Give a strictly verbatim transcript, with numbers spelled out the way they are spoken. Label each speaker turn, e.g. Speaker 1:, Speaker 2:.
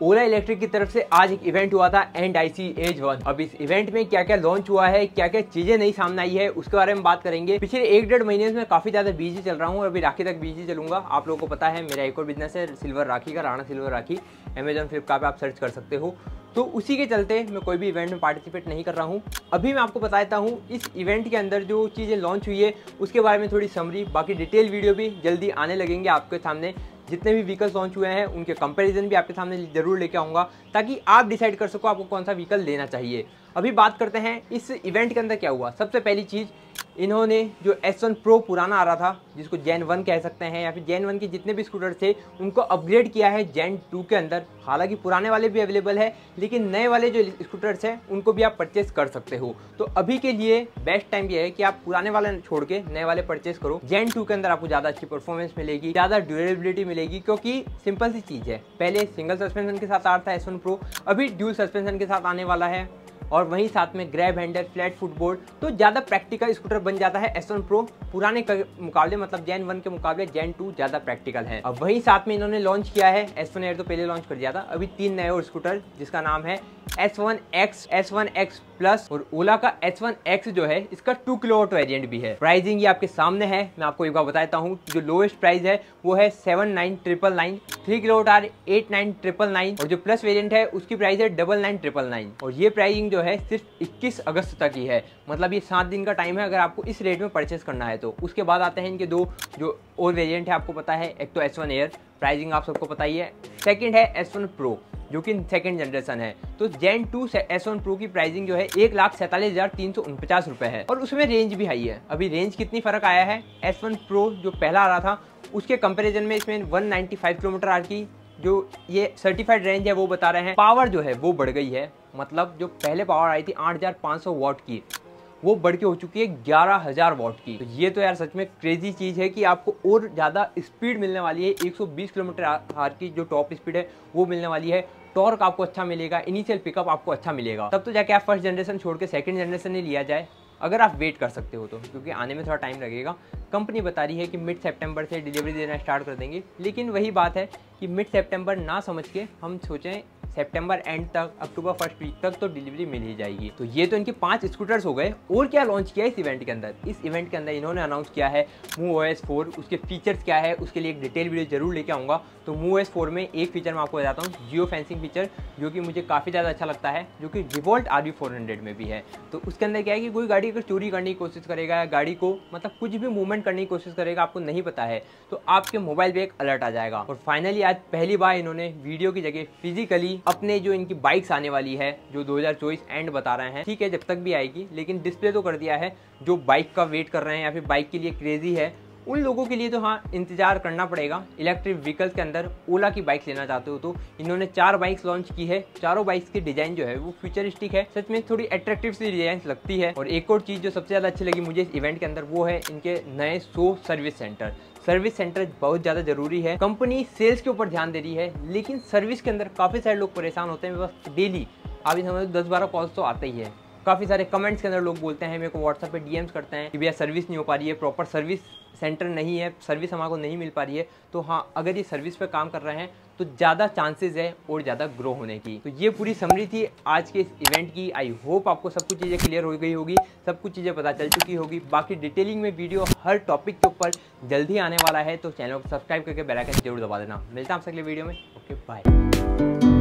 Speaker 1: ओला electric की तरफ से आज एक इवेंट हुआ था and I see as one. अब इस इवेंट में क्या क्या लॉन्च हुआ है, क्या क्या चीजें नई सामने आई है, उसके बारे में बात करेंगे। पिछले एक डेढ़ महीने में काफी ज्यादा बिजी चल रहा हूँ और अभी राखी तक बिजी चलूंगा। आप लोगों को पता है मेरा एक और बिजनेस है सिल्वर राखी का, Rana silver rakhi. Amazon Flipkart पे आप सर्च कर सकते हो। तो उसी के चलते मैं कोई भी इवेंट में पार्टिसिपेट नहीं कर रहा हूँ। अभी मैं आपको बताता हूँ इस इवेंट के अंदर जो चीज़ें लॉन्च हुई है उसके बारे में थोड़ी समरी, बाकी डिटेल वीडियो भी जल्दी आने लगेंगे आपके सामने। जितने भी व्हीकल्स लॉन्च हुए हैं उनके कंपैरिजन भी आपके सामने जरूर लेके आऊँगा ताकि आप डिसाइड कर सको आपको कौन सा व्हीकल लेना चाहिए। अभी बात करते हैं इस इवेंट के अंदर क्या हुआ। सबसे पहली चीज़, इन्होंने जो एस वन प्रो पुराना आ रहा था जिसको जेन वन कह सकते हैं या फिर जेन वन के जितने भी स्कूटर थे उनको अपग्रेड किया है जेन टू के अंदर। हालांकि पुराने वाले भी अवेलेबल है लेकिन नए वाले जो स्कूटर्स हैं उनको भी आप परचेस कर सकते हो। तो अभी के लिए बेस्ट टाइम ये है कि आप पुराने वाले छोड़ के नए वाले परचेस करो। जेन टू के अंदर आपको ज़्यादा अच्छी परफॉर्मेंस मिलेगी, ज़्यादा ड्यूरेबिलिटी मिलेगी, क्योंकि सिंपल सी चीज़ है, पहले सिंगल सस्पेंशन के साथ आ रहा था एस वन प्रो, अभी ड्यूल सस्पेंशन के साथ आने वाला है और वहीं साथ में ग्रैब हैंडल, फ्लैट फुटबोर्ड। तो ज़्यादा प्रैक्टिकल स्कूटर बन जाता है एस वन प्रो पुराने के मुकाबले, मतलब जेन वन के मुकाबले जेन टू ज़्यादा प्रैक्टिकल है। अब वहीं साथ में इन्होंने लॉन्च किया है एस वन एयर तो पहले लॉन्च कर दिया था, अभी तीन नए और स्कूटर जिसका नाम है S one X, S one X plus और ओला का एस वन एक्स जो है इसका टू किलोवाट वेरिएंट भी है। प्राइसिंग ये आपके सामने है, मैं आपको एक बार बताता हूँ। जो लोएस्ट प्राइस है वो है seven nine triple nine, three kilowatt R eight nine triple nine और जो प्लस वेरिएंट है उसकी प्राइस है डबल नाइन ट्रिपल नाइन। और ये प्राइसिंग जो है सिर्फ इक्कीस अगस्त तक ही है, मतलब ये सात दिन का टाइम है अगर आपको इस रेट में परचेस करना है तो। उसके बाद आते हैं इनके दो जो और वेरिएंट है, आपको पता है, एक तो एस वन एयर, प्राइसिंग आप सबको पता ही है। सेकंड है एस वन प्रो जो कि सेकंड जनरेशन है। तो gen two S one pro की प्राइसिंग जो है एक लाख सैंतालीस हजार तीन सौ उनपचास रुपए है और उसमें रेंज भी हाई है। अभी रेंज कितनी फर्क आया है, एस वन प्रो जो पहला आ रहा था उसके कंपेरिजन में इसमें one ninety five kilometre R की जो ये सर्टिफाइड रेंज है वो बता रहे हैं। पावर जो है वो बढ़ गई है, मतलब जो पहले पावर आई थी आठ हजार पाँच सौ वॉट की वो बढ़ के हो चुकी है ग्यारह हजार वॉट की। तो ये तो यार सच में क्रेजी चीज़ है कि आपको और ज़्यादा स्पीड मिलने वाली है। एक सौ बीस किलोमीटर आर की जो टॉप स्पीड है वो मिलने वाली है। टॉर्क आपको अच्छा मिलेगा, इनिशियल पिकअप आपको अच्छा मिलेगा। तब तो जाके आप फर्स्ट जनरेशन छोड़ के सेकंड जनरेशन ही लिया जाए अगर आप वेट कर सकते हो तो, क्योंकि आने में थोड़ा टाइम लगेगा। कंपनी बता रही है कि मिड सितंबर से डिलीवरी देना स्टार्ट कर देंगे, लेकिन वही बात है कि मिड सितंबर ना समझ के हम सोचें सितंबर एंड तक, अक्टूबर फर्स्ट वीक तक तो डिलीवरी मिल ही जाएगी। तो ये तो इनके पांच स्कूटर्स हो गए। और क्या लॉन्च किया है इस इवेंट के अंदर? इस इवेंट के अंदर इन्होंने अनाउंस किया है मूव ओ एस फोर। उसके फीचर्स क्या है उसके लिए एक डिटेल वीडियो जरूर लेके आऊँगा। तो मूव ओ एस फोर में एक फीचर मैं आपको बताता हूँ, जियो फेंसिंग फीचर, जो कि मुझे काफ़ी ज़्यादा अच्छा लगता है, जो कि Revolt R V four hundred में भी है। तो उसके अंदर क्या है कि कोई गाड़ी अगर चोरी करने की कोशिश करेगा या गाड़ी को मतलब कुछ भी मूवमेंट करने की कोशिश करेगा, आपको नहीं पता है, तो आपके मोबाइल पे एक अलर्ट आ जाएगा। और फाइनली आज पहली बार इन्होंने वीडियो की जगह फिजिकली अपने जो इनकी बाइक्स आने वाली है जो दो हज़ार चौबीस एंड बता रहे हैं, ठीक है जब तक भी आएगी, लेकिन डिस्प्ले तो कर दिया है। जो बाइक का वेट कर रहे हैं या फिर बाइक के लिए क्रेजी है उन लोगों के लिए तो हाँ इंतजार करना पड़ेगा। इलेक्ट्रिक व्हीकल्स के अंदर ओला की बाइक लेना चाहते हो तो इन्होंने चार बाइक्स लॉन्च की है। चारों बाइक्स की डिजाइन जो है वो फ्यूचरिस्टिक है, सच में थोड़ी अट्रैक्टिव सी डिजाइन लगती है। और एक और चीज़ जो सबसे ज़्यादा अच्छी लगी मुझे इस इवेंट के अंदर वो है इनके नए सौ सर्विस सेंटर। सर्विस सेंटर बहुत ज़्यादा जरूरी है। कंपनी सेल्स के ऊपर ध्यान दे रही है लेकिन सर्विस के अंदर काफ़ी सारे लोग परेशान होते हैं। बस डेली आप ही समझ दस बारह कॉल्स तो आते ही है। काफ़ी सारे कमेंट्स के अंदर लोग बोलते हैं, मेरे को व्हाट्सएप पे डीएम्स करते हैं कि भैया सर्विस नहीं हो पा रही है, प्रॉपर सर्विस सेंटर नहीं है, सर्विस हमारे को नहीं मिल पा रही है। तो हाँ, अगर ये सर्विस पे काम कर रहे हैं तो ज़्यादा चांसेस है और ज़्यादा ग्रो होने की। तो ये पूरी समरी थी आज के इस इवेंट की। आई होप आपको सब कुछ चीज़ें क्लियर हो गई होगी, सब कुछ चीज़ें पता चल चुकी होगी। बाकी डिटेलिंग में वीडियो हर टॉपिक के ऊपर जल्दी आने वाला है, तो चैनल को सब्सक्राइब करके बेल आइकन जरूर दबा देना। मिलता है आपसे अगले वीडियो में। Okay bye.